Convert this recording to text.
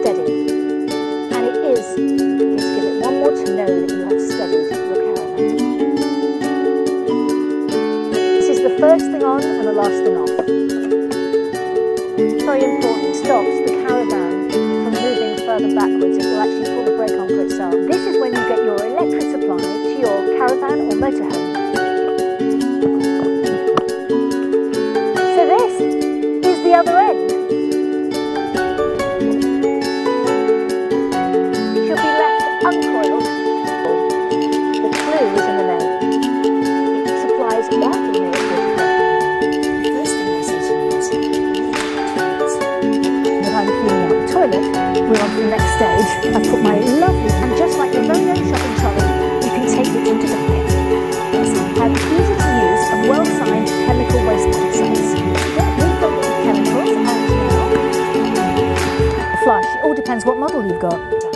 steady. And it is, let's give it one more to know that you have steadied your caravan. This is the first thing on and the last thing off. Very important, it stops the caravan from moving further backwards. It will actually pull the brake on for itself. This is when you get your electric supply to your caravan or motorhome. So this is the other end. Should be left uncoiled. The clue is in the name. It supplies all the miracles. First thing I say to you is, When I'm cleaning out the toilet, we're on to the next stage. I've put my lovely, and just like your very own shopping trolley, you can take it into bucket. Yes, have easy to use and well-signed chemical waste pesticides. Don't refill it with chemicals and now flush. It all depends what model you've got.